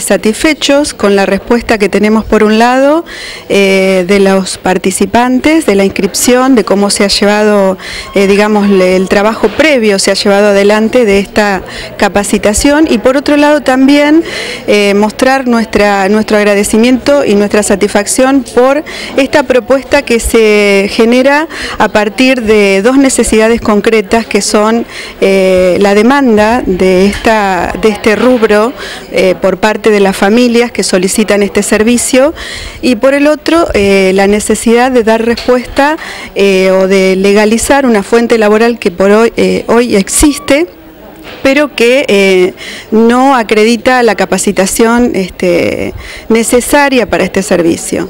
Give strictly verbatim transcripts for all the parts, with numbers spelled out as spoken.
Satisfechos con la respuesta que tenemos por un lado eh, de los participantes, de la inscripción, de cómo se ha llevado, eh, digamos, el trabajo previo se ha llevado adelante de esta capacitación, y por otro lado también eh, mostrar nuestra, nuestro agradecimiento y nuestra satisfacción por esta propuesta que se genera a partir de dos necesidades concretas, que son eh, la demanda de, esta, de este rubro eh, por parte de las familias que solicitan este servicio, y por el otro eh, la necesidad de dar respuesta eh, o de legalizar una fuente laboral que por hoy, eh, hoy existe, pero que eh, no acredita la capacitación este, necesaria para este servicio.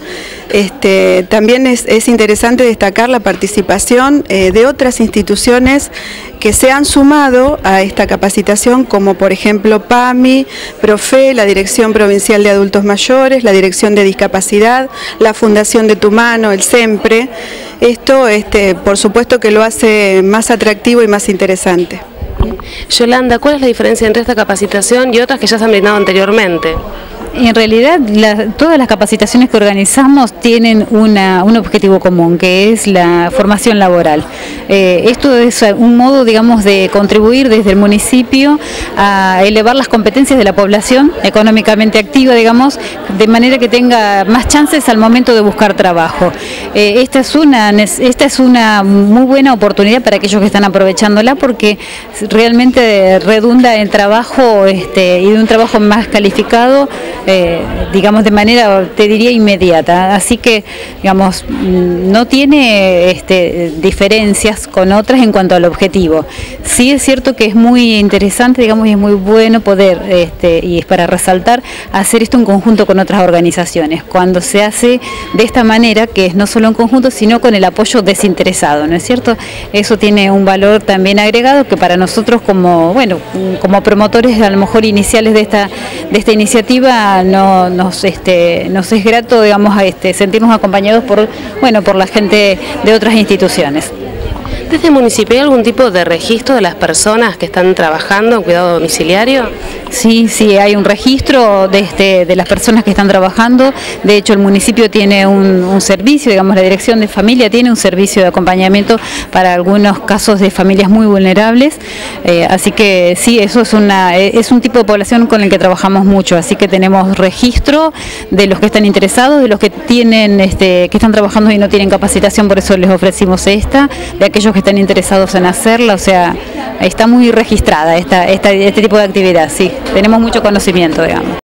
Este, también es, es interesante destacar la participación eh, de otras instituciones que se han sumado a esta capacitación, como por ejemplo PAMI, Profe, la Dirección Provincial de Adultos Mayores, la Dirección de Discapacidad, la Fundación de Tu Mano, el SEMPRE. Esto, este, por supuesto que lo hace más atractivo y más interesante. Yolanda, ¿cuál es la diferencia entre esta capacitación y otras que ya se han brindado anteriormente? En realidad, la, todas las capacitaciones que organizamos tienen una, un objetivo común, que es la formación laboral. Eh, esto es un modo, digamos, de contribuir desde el municipio a elevar las competencias de la población económicamente activa, digamos, de manera que tenga más chances al momento de buscar trabajo. Eh, esta es una, esta es una muy buena oportunidad para aquellos que están aprovechándola, porque realmente redunda en trabajo este, y de un trabajo más calificado, Eh, digamos de manera, te diría, inmediata. Así que, digamos, no tiene este, diferencias con otras en cuanto al objetivo. Sí es cierto que es muy interesante, digamos, y es muy bueno poder, este, y es para resaltar, hacer esto en conjunto con otras organizaciones. Cuando se hace de esta manera, que es no solo en conjunto, sino con el apoyo desinteresado, ¿no es cierto? Eso tiene un valor también agregado que para nosotros como, bueno, como promotores a lo mejor iniciales de esta, de esta iniciativa, no nos este nos es grato, digamos, a este sentirnos acompañados por bueno por la gente de otras instituciones. ¿Desde el municipio hay algún tipo de registro de las personas que están trabajando en cuidado domiciliario? Sí, sí, hay un registro de, este, de las personas que están trabajando. De hecho, el municipio tiene un, un servicio, digamos, la Dirección de Familia tiene un servicio de acompañamiento para algunos casos de familias muy vulnerables. Eh, así que sí, eso es, una, es un tipo de población con el que trabajamos mucho. Así que tenemos registro de los que están interesados, de los que tienen, este, que están trabajando y no tienen capacitación, por eso les ofrecimos esta, de aquellos que están interesados en hacerla. O sea, está muy registrada esta, esta, este tipo de actividad, sí. Tenemos mucho conocimiento, digamos.